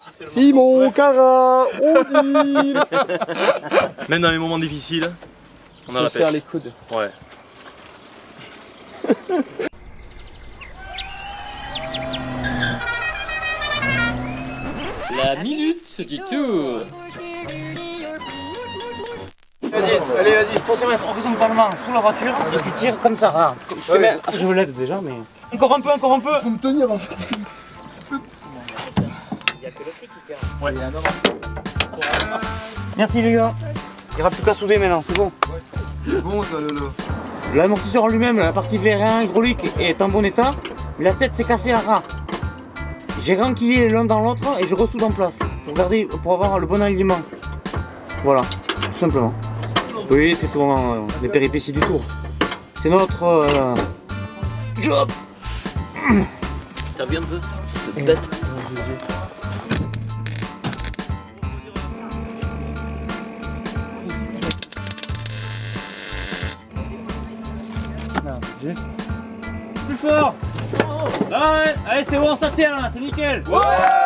Simon, Cara, Odile. Même dans les moments difficiles, on a la pêche. serre les coudes. Ouais. La minute du tour. Vas-y, allez, vas-y. Il faut se mettre horizontalement sous la voiture et tu tires comme ça. Ah, je me lève déjà, mais. Encore un peu, encore un peu. Faut me tenir en fait. Il y a que le flic qui tient. Ouais. Merci les gars. Il n'y aura plus qu'à souder maintenant, c'est bon. C'est bon ça, Lolo. L'amortisseur en lui-même, la partie V1 hydraulique est en bon état, mais la tête s'est cassée à ras. J'ai renquillé l'un dans l'autre et je ressoude en place pour avoir le bon alignement. Voilà, tout simplement. Oui, c'est souvent les péripéties du tour. C'est notre job. T'as vu un peu cette bête? Plus fort. Ah ouais, allez c'est bon, ça tient là, c'est nickel. Ouais.